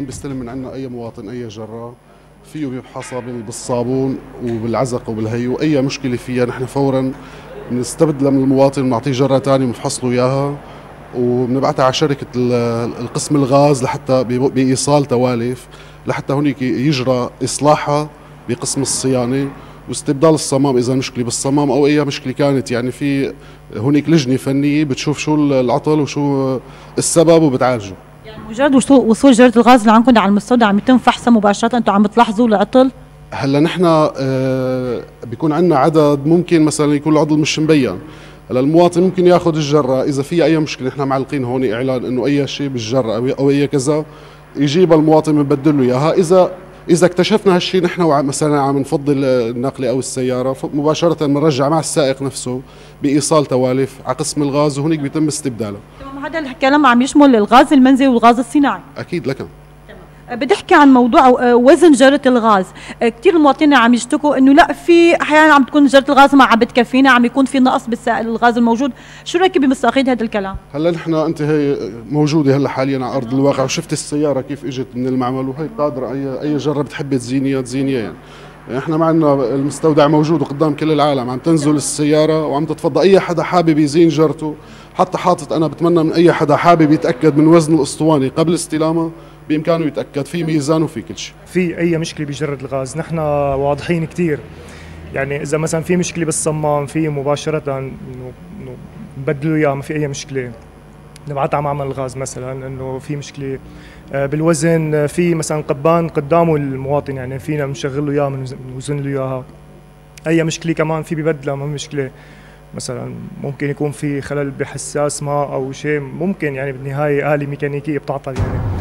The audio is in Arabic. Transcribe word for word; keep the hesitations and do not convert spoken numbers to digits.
بيستلم من عندنا اي مواطن اي جره فيه بيفحصها بالصابون وبالعزق وبالهي، واي مشكله فيها نحن فورا بنستبدلها من المواطن ونعطيه جره ثانيه ونفحص له اياها، وبنبعثها على شركه القسم الغاز لحتى بايصال توالف لحتى هنيك يجرى اصلاحها بقسم الصيانه واستبدال الصمام اذا مشكله بالصمام او اي مشكله كانت. يعني في هناك لجنه فنيه بتشوف شو العطل وشو السبب وبتعالجه. يعني مجرد وصول جرة الغاز اللي عندكم على المستودع عم يتم فحصها مباشره، انتم عم بتلاحظوا العطل؟ هلا نحن آه بيكون عندنا عدد، ممكن مثلا يكون العطل مش مبين. هلا المواطن ممكن ياخذ الجره، اذا في اي مشكله نحن معلقين هون اعلان انه اي شيء بالجره او اي كذا يجيبها المواطن بنبدل له اياها. اذا اذا اكتشفنا هالشيء نحن مثلا عم نفضل الناقله او السياره مباشره بنرجع مع السائق نفسه بايصال توالف على قسم الغاز وهنيك بيتم استبداله. تمام، هذا الكلام عم يشمل الغاز المنزلي والغاز الصناعي؟ اكيد لك. بدي احكي عن موضوع وزن جرة الغاز. كثير المواطنين عم يشتكوا انه لا، في احيانا عم تكون جرة الغاز ما عم بتكفينا، عم يكون في نقص بالسائل الغاز الموجود. شو رايك بمصداقية هذا الكلام؟ هلا نحن انت هي موجوده هلا حاليا على ارض الواقع، وشفت السياره كيف اجت من المعمل، وهي قادره اي اي جره بتحب تزينيها تزينيها. يعني احنا معنا المستودع موجود وقدام كل العالم، عم تنزل السياره وعم تتفضى اي حدا حابب يزين جرته. حتى حاطط انا بتمنى من اي حدا حابب يتاكد من وزن الاسطواني قبل استلامه بامكانه يتاكد في ميزان وفي كل شيء. في اي مشكله بجره الغاز نحن واضحين كثير، يعني اذا مثلا في مشكله بالصمام في مباشره انه نبدلوا اياه، ما في اي مشكله. نبعث على معمل الغاز مثلا انه في مشكله بالوزن، في مثلا قبان قدامه المواطن يعني فينا بنشغل له اياه بنوزن له اياها. اي مشكله كمان في ببدلها، ما في مشكله. مثلا ممكن يكون في خلل بحساس ماء او شيء، ممكن يعني بالنهايه آلة ميكانيكيه بتعطل يعني.